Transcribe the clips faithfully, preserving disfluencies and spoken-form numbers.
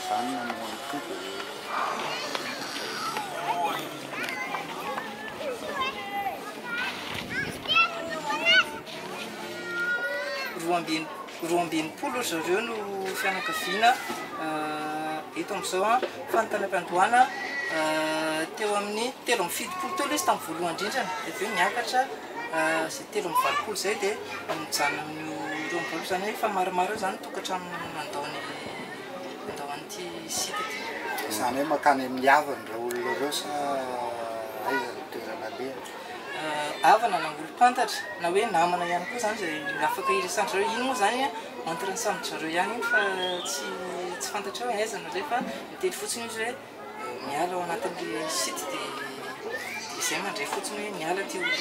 zany nanao koa roa ambinipolo zareo no fianakaviana eto amin'izao a fanontany am-pandohana teo amin'ny telo amin'ny fitopolo teo izy tamin'ny voalohany indrindrany dia aveo niakatra zay telo amin'ny valopolo zay dia mijana amin'ny roa amby valopolo zany hoe efa maromaro eo zany tokatrano nandaony andaoan'ity site ity. Zany hoe makany amin'ny havany raha olona ireo sa aiza ny toerana be? Havana na olo-pantatra na hoe namana ihany koa zany zay afaka iresany zareo. Iny moa zany entre ny samy zareo ihany iny fa tsy tsy fantatra hoe aiza na rehefa miteny fotsiny izy hoe miala ao anatin'le site dia izay mandray fotsiny hoe miala ty olo.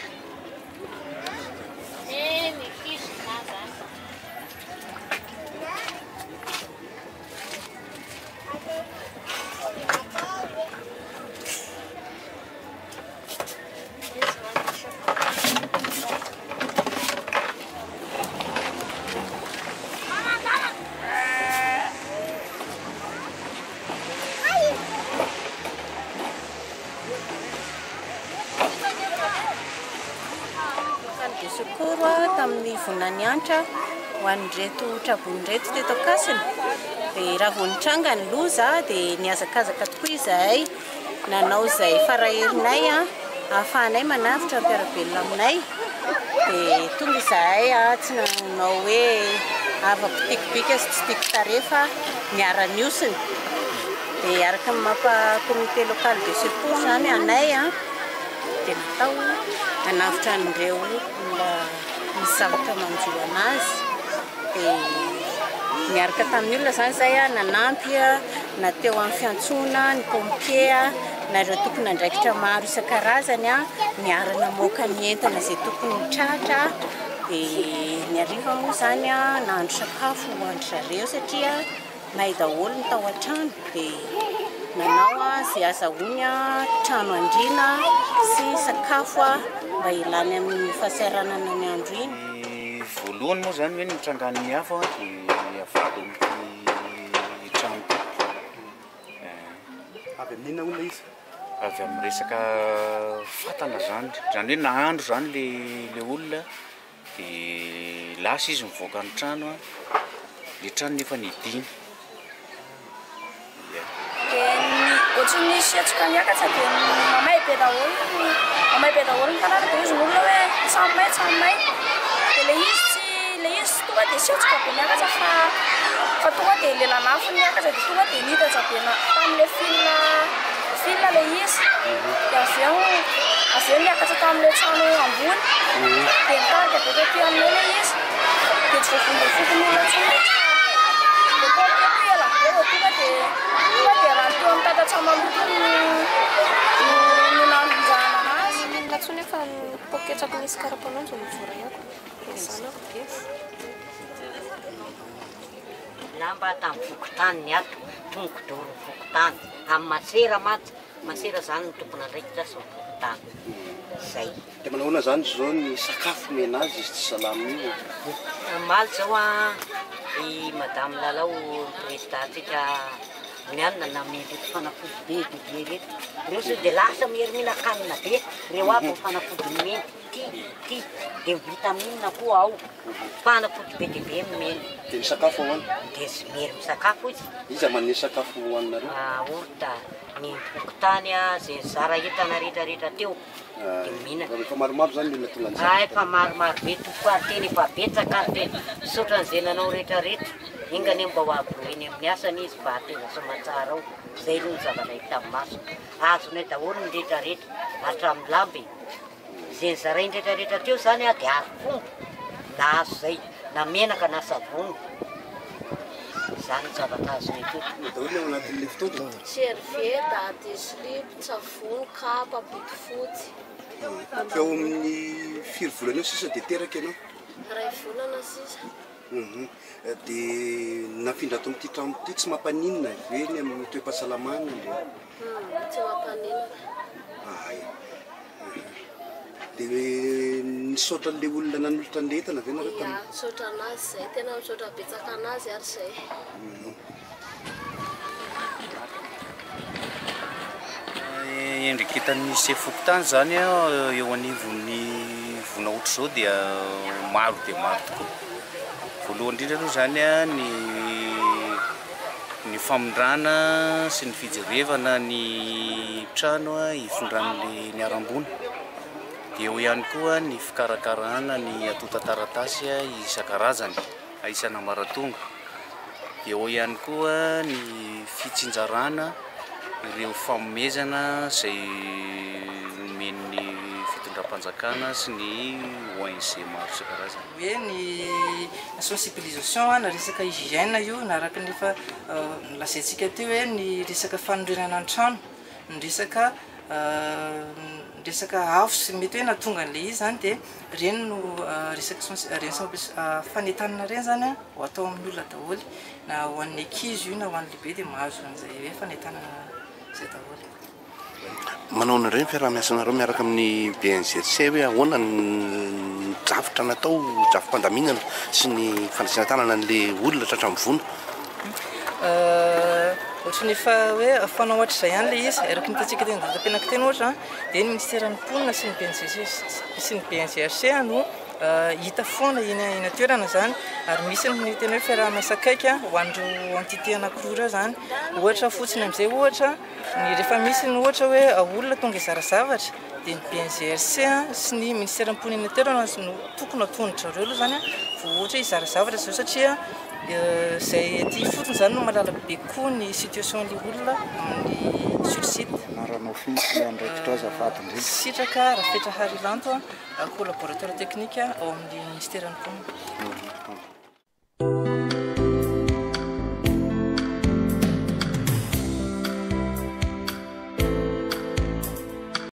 Tamin'ny vonaniantra ho an'ireto trabon'ireto teto Akasina dia raha vao nitranga ny loza dia niazakazaka tokoa izahay nanao izay faraherinay a ahafahanay manavitra mpiarabelona aminay dia tonga izahay a tsy nanao hoe ava-pitikobika sy tsy tiako tarefa niara-niosiny dia araka ny mapa comité local de secours zany anay a dia natao nanavitra an'ireo misy zavatra manjoa anazy dia miaraka tamin'ny olona zany zay a nanampy a na teo amin'ny fiantsoana ny pompier na ireo tokony andraikitra maro isan-karazany a niarana moka ny entana izay tokony tratra dia ny hariva moa zany a nahandro sakafo hoandry zareo satria mahay daholo ny tao an-trano dia nanao a izay azahoany a trano andriana sy sakafo a mba ilany amin'ny fahasahiranana ny andro iny. Voalohany moa zany hoe nitrangan'ny hafa dia avado amin'ny trano ity. Avy amin'inona olona izy? Avy amin'ny resaka fatana zany, zany hoe nahandro zany le le olona dia lasa izy mivoaka ny trano a, le trano nefa nidiny. Ohatrany ny siatsika niakatra dia mamay be daholo mamay be daholo ny tanàna dia izy n'olona hoe tsamay tsamay dia le izy tsy le izy tonga dia siatsika be niakatra fa fa tonga dia lelanafo niakatra dia tonga dia nitatra be tamin'le fil fil le izy dia avy eo avy eo niakatra tamin'le trano ambony dia nitarika be be amin'io le izy dia tsy voavondrofokony olona intsony dia pompier koa ela eo tonga dia tonga dia raha teo amin'ny tatatra maloto no nanonjana anazy latsony efa poketrako nisy karapanonjo mivoraiako zanako dia lamba tamin'ny vokotany ny ato tongodoro vokotany amin'ny masera maty masera zany ny tompona andraikitra sy vokotany zay dia manahoana zany zao ny sakafo mena azy izy tsy salamina maly zao a i madame Lalao présidentsika mianina namely fanafody be be be reto reo zao dia lasa miheriminan-kanina be reo aby fanafody mena ty ty dia vita amin'inona koa ao fanafody be dia be mena dia ny sakafo hoany dia sy mihery misakafo izy izy manome sakafo hoaninareo orta ny vokotany a zay zara entana rehetrarehetra teo dia mihinana rehefa maromaro zany olona tonga an'izany ay fa maromaro be tokoa ary teny efa betsaka ary teny sotran'izay nanao rehetrarehetra ingany mba ho avy eny amin'ny asany izy mba hateza somatsara ao zay aloha ny zavatra hita amin'ny maso azonay daholo ny rehetrarehetra hatramin'ny lamby zay ny zarainy rehetrarehetra teo zany a dia ary fongo na azo zay na menaka na savony zany zavatra azonay teo daholo ao anatin'le fitaovana servieta deslip savony kapa botifotsy teo amin'ny firy volana eo sisa dia teraka ianao ray volana sisa dia nafindra ato amin'ity trano ity tsy mampaninona ve ny amin'ny toe-pahasalamana tsy mampanina ay dia nisaotra an'le olona nanolotra an'le entana ve nareo ya misaotra anazy zay tena misaotra betsaka anazy ary zay endriky hitan'ny sefokotany zany eo anivon'ny vona ohatr' zao dia maro dia maro tokoa. Voalohany indrindra aloha zany a ny ny famondrana sy ny fijerevana ny trano a ifondran'le miarambony. Dia eo ihany koa ny fikarakarana ny atota-taratasy isan-karazany isana maratonga. Dia eo ihany koa ny fitsinjarana ireo famomezana izay omen'ny fitondram-panjakana sy ny O N G maro isan-karazany. Hoe ny sensibilisation na resaka hygiène io naraka nefa lazaintsika teo hoe ny resaka fanorenana ny trano, ny resaka resaka afo sy mety hoe natonga an'le izy zany dia reny no resaka fanentanana reny zany ho atao amin'ny olona daholo na ho an'ny ankizy io na ho an'ny lehibe dia mahazo an'izay hoe fanentanana zay daholo. Manao ny reny fiaraha-miasanareo miaraka amin'ny B N Z C hoe ahoana ny drafitra natao drafim-pandaminana sy ny fandraisana tanana n'le olona tratra mivona. Ohatrany efa hoe afanao ohatr'izay ihany le izy araky ny hitantsika teny datapenaka teny ohatra dia ny ministèran'ny mponina sy ny B N Z C sy ny B N Z R C no hita foana eny eny toerana zany ary misy ny tena hoe fiaraha-miasakaiky ho an'ireo entité anankiroa ireo zany ohatra fotsiny amin'izay ohatra ny rehefa misy ny ohatra hoe olona tonga hizara zavatra dia ny B N Z R C sy ny ministèran'ny mponina eny toerana no tokony atondrotra ireo aloha zany vao ohatra hizara zavatra zao satria izay aty fotony zany no malala be koa ny situation'le olona amin'ny sur-site. Naranao finsy andraikitra azafady ndreny. Sitraka Rafetra Harilanto, collaborateur technique ao amin'ny ministèran'ny mponina.